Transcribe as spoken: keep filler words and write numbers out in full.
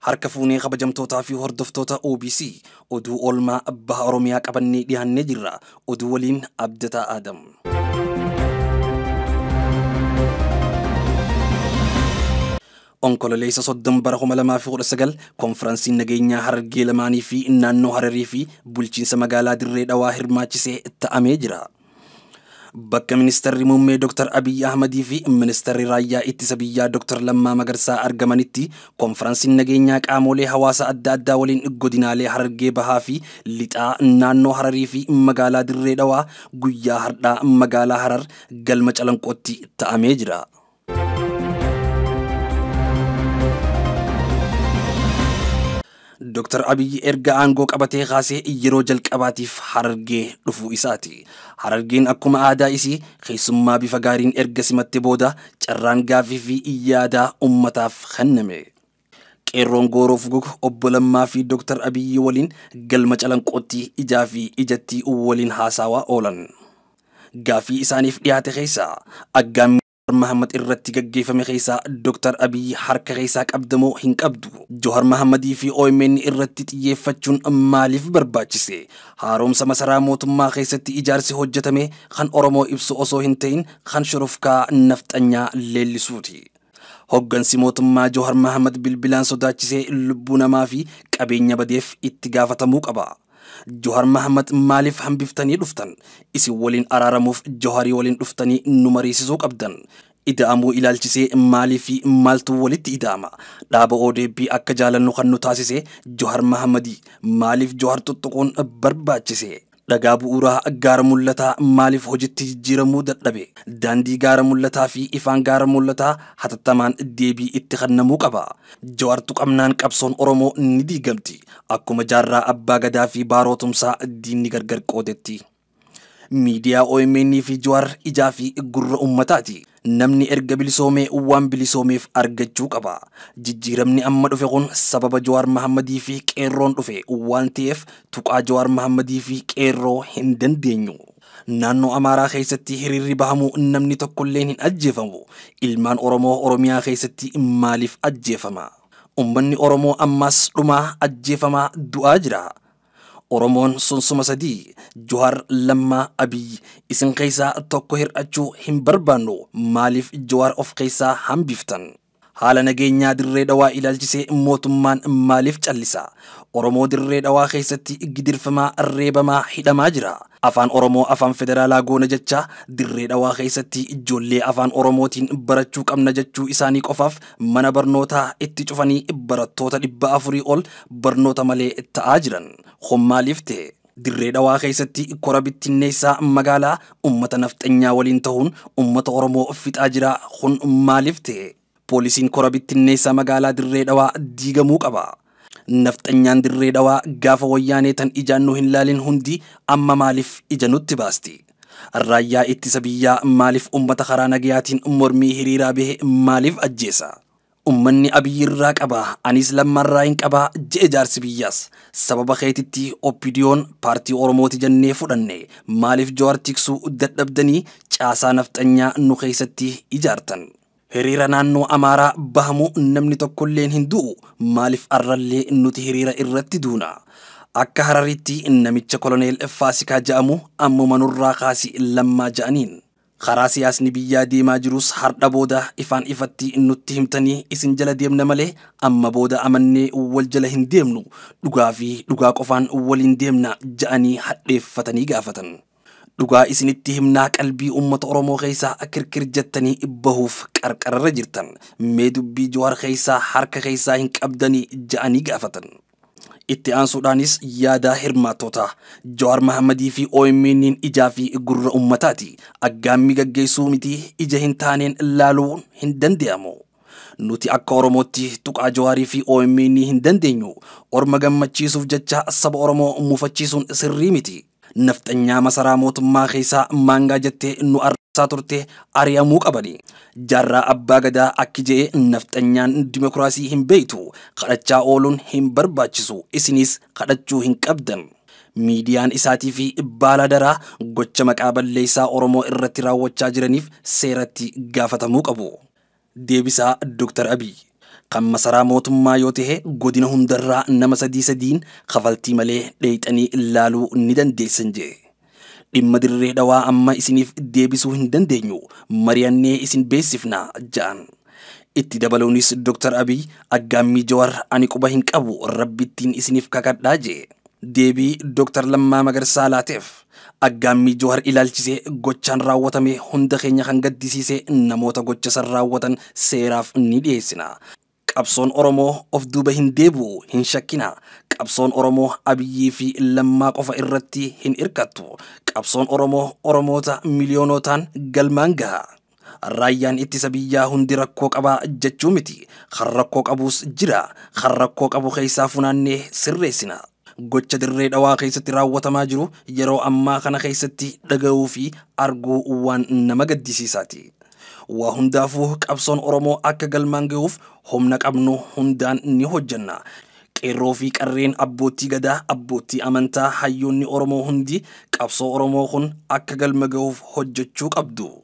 Harka fuunee kabajamtootaa fi hordoftoota O B C oduu oolmaa baha Oromiyaa qabannee dhiyaannee jirra. Oduu waliin Abdataa Adam. Onkololeessa soddon bara kuma lamaa fi kudha sagal konfiraansiin nageenyaa Harargee lamaanii fi naannoo Hararii fi bulchiinsa magaalaa Dirree Dhawaa hirmaachisee ta'amee jira. Bakka ministeerri muummee Dr Abiy Ahmedii fi ministeerri raayyaa ittisa biyyaa Dr Lammaa Magarsaa argamanitti konfiraansiin nageenyaa qaamolee hawaasa adda addaa waliin godinaalee Harargee bahaa fi lixaa naannoo Hararii fi magaalaa Dirree Dhawaa guyyaa hardhaa magaalaa Harar galma Calanqootti ta'amee jira. Dr Abiy erga aangoo qabatee kaasee yeroo jalqabaatiif Harargee dhufuu isaati. Harargeen akkuma aadaa isii keessummaa bifa gaariin erga simatte booda carraan gaafii fi yaada ummataaf kenname. Qeerroon Gooroof Gug obbo Lammaa fi Dr Abiy waliin galma Calanqootti ijaa fi ijatti waliin haasawaa oolan. Gaafii isaaniif dhiyaate keessaa aggaamii Muhammad irratti gaggeeffame keessaa Dr Abiy harka keessaa qabdamoo hin qabdu. Johar Muhammadii fi O M N irratti xiyyeeffachuun maaliif barbaachise? Haaromsa masaraa mootummaa keessatti ijaarsi hojjetame kan Oromoo ibsu osoo hin ta'in kan shurufkaa nafxanyaa leellisuuti. Hoggansi mootummaa Johar Muhammad bilbilaan sodaachisee lubbuu namaa fi qabeenya badeef itti gaafatamuu qaba. Johar Muhammad maaliif hambiftanii dhuftan? Isin waliin araaramuuf Joharii waliin dhuftanii nu mariisisuu qabdan. Ida'amuu ilaalchisee maaliif fi maaltu walitti ida'ama? Dhaaba O D P akka jaalannu kan nu taasise Johar Muhammadii maaliif Johar tuttuquun barbaachise? Dhagaa bu'uuraa gaara mul'ataa maaliif hojiitti jijjiiramuu dadhabe? Daandii gaara mul'ataa fi ifaan gaara mul'ataa hatattamaan deebii itti kennamuu qaba. Johar tuqamnaan qabsoon Oromoo ni diigamti. Akkuma jaarraa abbaa gadaa fi baarootumsaa diinni gargar qoodetti. Miidiyaa O M N fi Johar ijaa fi gurra ummataati. Namni erga bilisoomee waan bilisoomeef argachuu qaba. Jijjiiramni amma dhufe kun sababa Johar Muhammadii fi qeerroon dhufe waan ta'eef tuqaa Johar Muhammadii fi qeerroo hin dandeenyu. Naannoo Amaaraa keessatti hiriirri bahamu namni tokkolleen hin ajjeefamu. Ilmaan Oromoo Oromiyaa keessatti maaliif ajjeefama? Ummanni Oromoo ammas dhumaa ajjeefamaa du'aa jira. Oromoon sunsuma sadii Johar Lammaa Abiy isin keessaa tokko hir'achuu hin barbaannu. Maaliif Johar of keessaa hambiftan? Haala nageenyaa Dirree Dhawaa ilaalchisee mootummaan maaliif callisa? Oromoo Dirree Dhawaa keessatti gidirfamaa reebamaa hidhamaa jira. Afaan Oromoo afaan federaalaa goona jecha Dirree Dhawaa keessatti ijoollee afaan Oromootiin barachuu qabna jechuu isaanii qofaaf mana barnootaa itti cufanii barattoota dhibba afurii ol barnoota malee ta'aa jiran. Kun maaliif ta'e? Dirree Dhawaa keessatti kora bittinneessaa magaalaa ummata nafxanyaa waliin ta'uun ummata Oromoo fixaa jira. Kun maaliif ta'e? Poolisiin kora bittinneessaa magaalaa Dirree Dhawaa diigamuu qaba. Nafxanyaan Dirree Dhawaa gaafa wayyaanee tan ijaan nu hin laalin hundi amma maaliif ija nutti baasti? Raayyaa ittisa biyyaa maaliif ummata karaa nagayaatiin mormii hiriiraa bahe maaliif ajjeesa? Ummanni Abiy irraa qaba anis lammarraa hin qaba je'e jaarsi biyyaas. Sababa keetitti Oppidiyoon paartii Oromooti jennee fudhanne maaliif Johar tiksuu dadhabdanii caasaa nafxanyaa nu keessatti ijaartan? Hiriira naannoo Amaaraa bahamu namni tokkolleen hin du'u. Maaliif arrallee nuti hiriira irratti duuna? Akka Hararitti namicha koloneel Faasikaa ja'amu ammuma nurraa kaasi Lammaa ja'aniin. Karaa siyaasni biyyaa deemaa jirus hardha booda ifaan ifatti nutti himtanii isin jala deemna malee amma booda amannee wal jala hin deemnu. Dhugaa fi dhugaa qofaan waliin deemna ja'anii hadheeffatanii gaafatan. Dhugaa isinitti himnaa qalbii ummata Oromoo keessaa kirkir jettanii bahuuf qarqararra jirtan. Mee dubbii Johar keessaa harka keessaa hin qabdanii ja'anii gaafatan. Itti aansuudhaanis yaada hirmaattota Johar Muhammadii fi O M N ijaa fi gurra ummataati. Aggaammii gaggeessuu miti ija hin taaneen laaluun hin danda'amu. Nuti akka Oromootti tuqaa Joharii fi O M N hin dandeenyu. Orma gammachiisuuf jecha saba Oromoo muufachiisuun sirrii miti. Nafxanyaa masaraa mootummaa keessaa maangaa jettee nu arrabsaa turte ari'amuu qabani. Jaarraa abbaa gadaa akki je'e nafxanyaan dimokiraasii hin beektu. Kadhachaa ooluun hin barbaachisu. Isinis kadhachuu hin qabdan. Miidiyaan isaatii fi baala daraa gocha maqaa balleessaa Oromoo irratti raawwachaa jiraniif seeratti gaafatamuu qabu. Deebisaa Dr Abiy kan masaraa mootummaa yoo ta'e godina hundarraa nama sadii sadiin kafaltii malee dheeyxanii ilaaluu ni dandeessan jee. Dhimma dirree dhawaa amma isiniif deebisuu hin dandeenyu mari'annee isin beeksifna ja'an. Itti dabaluunis Doktor Abiy Aggaammii Jawaar ani quba hin qabu rabbittiin isiniif kakadhaa jee. Deebii Doktor Lammaa Magarsaa laateef Aggaammii Jawaar ilaalchisee gochaan raawwatame hunda keenya kan gaddisiise namoota gocha san raawwatan seeraaf ni dhiyeessina. Qabsoon Oromoo of duuba hin deebi'u hin shakkina. Qabsoon Oromoo Abiyyii fi Lammaa qofa irratti hin hirkattu. Qabsoon Oromoo Oromoota miliyoonotaan galmaan gaha. Raayyaan ittisa biyyaa hundi rakkoo qabaa jechuu miti. Kan rakkoo qabus jira. Kan rakkoo qabu keessaa funaannee sirreessina. Gocha dirree dhawaa keessatti raawwatamaa jiru yeroo ammaa kana keessatti dhaga'uu fi arguu waan nama gaddisiisaati. Waa hundaafuu qabsoon Oromoo akka galmaan ga'uuf humna qabnu hundaan ni hojjanna. Qeerroo fi qarreen abbootii gadaa, abbootii amantaa, hayyoonni Oromoo hundi qabsoo Oromoo kun akka galma ga'uuf hojjechuu qabdu.